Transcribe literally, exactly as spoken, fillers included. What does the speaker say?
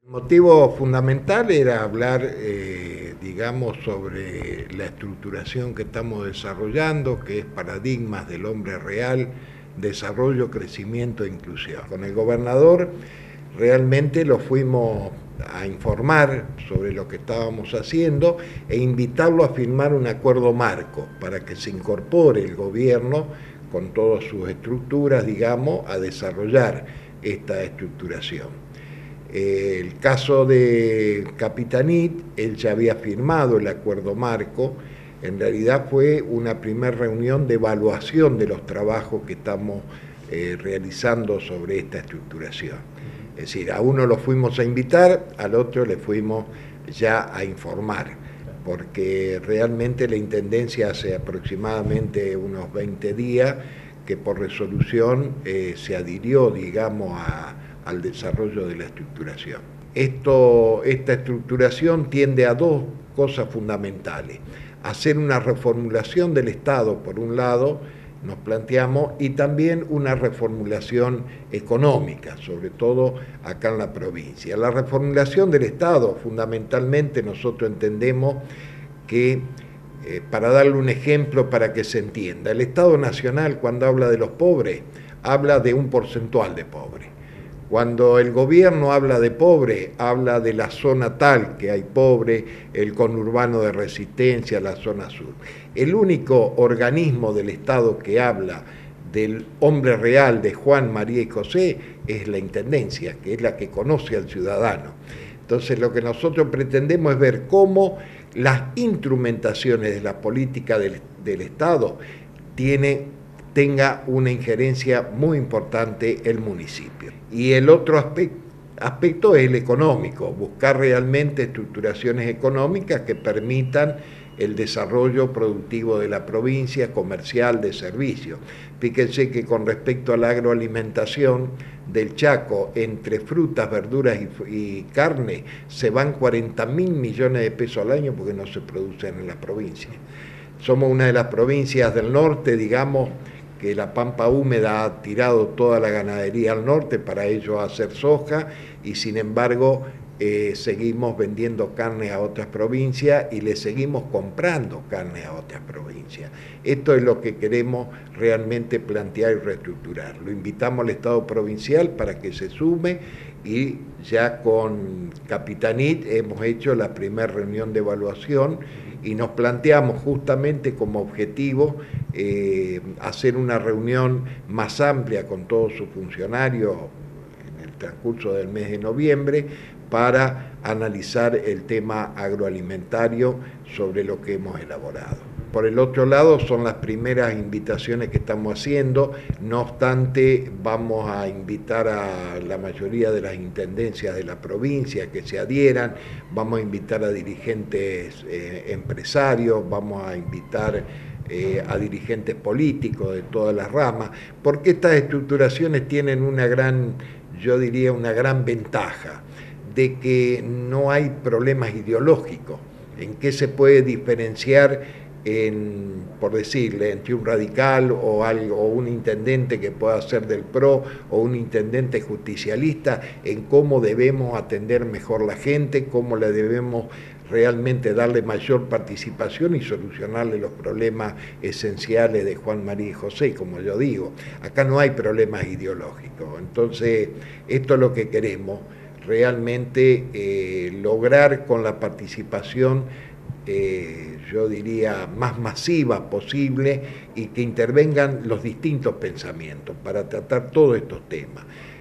El motivo fundamental era hablar, eh, digamos, sobre la estructuración que estamos desarrollando, que es paradigmas del hombre real, desarrollo, crecimiento e inclusión. Con el gobernador realmente lo fuimos a informar sobre lo que estábamos haciendo e invitarlo a firmar un acuerdo marco para que se incorpore el gobierno con todas sus estructuras, digamos, a desarrollar esta estructuración. El caso de Capitanit, él ya había firmado el acuerdo marco, en realidad fue una primera reunión de evaluación de los trabajos que estamos eh, realizando sobre esta estructuración. Es decir, a uno lo fuimos a invitar, al otro le fuimos ya a informar, porque realmente la Intendencia hace aproximadamente unos veinte días que por resolución eh, se adhirió, digamos, a al desarrollo de la estructuración. Esto, esta estructuración tiende a dos cosas fundamentales: hacer una reformulación del Estado, por un lado, nos planteamos, y también una reformulación económica, sobre todo acá en la provincia. La reformulación del Estado, fundamentalmente, nosotros entendemos que, eh, para darle un ejemplo para que se entienda, el Estado Nacional, cuando habla de los pobres, habla de un porcentual de pobres. Cuando el gobierno habla de pobre, habla de la zona tal que hay pobre, el conurbano de Resistencia, la zona sur. El único organismo del Estado que habla del hombre real, de Juan, María y José, es la Intendencia, que es la que conoce al ciudadano. Entonces, lo que nosotros pretendemos es ver cómo las instrumentaciones de la política del, del Estado tiene tenga una injerencia muy importante el municipio. Y el otro aspecto, aspecto es el económico, buscar realmente estructuraciones económicas que permitan el desarrollo productivo de la provincia, comercial, de servicios. Fíjense que con respecto a la agroalimentación del Chaco, entre frutas, verduras y, y carne, se van cuarenta mil millones de pesos al año porque no se producen en la provincia. Somos una de las provincias del norte, digamos, que la pampa húmeda ha tirado toda la ganadería al norte para ello hacer soja, y sin embargo eh, seguimos vendiendo carne a otras provincias y le seguimos comprando carne a otras provincias. Esto es lo que queremos realmente plantear y reestructurar. Lo invitamos al Estado provincial para que se sume, y ya con Capitanit hemos hecho la primera reunión de evaluación y nos planteamos justamente como objetivo eh, hacer una reunión más amplia con todos sus funcionarios en el transcurso del mes de noviembre para analizar el tema agroalimentario sobre lo que hemos elaborado. Por el otro lado, son las primeras invitaciones que estamos haciendo. No obstante, vamos a invitar a la mayoría de las intendencias de la provincia que se adhieran, vamos a invitar a dirigentes eh, empresarios, vamos a invitar eh, a dirigentes políticos de todas las ramas, porque estas estructuraciones tienen una gran, yo diría, una gran ventaja, de que no hay problemas ideológicos. ¿En qué se puede diferenciar, en, por decirle, entre un radical o, algo, o un intendente que pueda ser del P R O o un intendente justicialista? En cómo debemos atender mejor la gente, cómo le debemos realmente darle mayor participación y solucionarle los problemas esenciales de Juan, María y José, como yo digo. Acá no hay problemas ideológicos. Entonces, esto es lo que queremos, realmente eh, lograr con la participación, eh, yo diría, más masiva posible, y que intervengan los distintos pensamientos para tratar todos estos temas.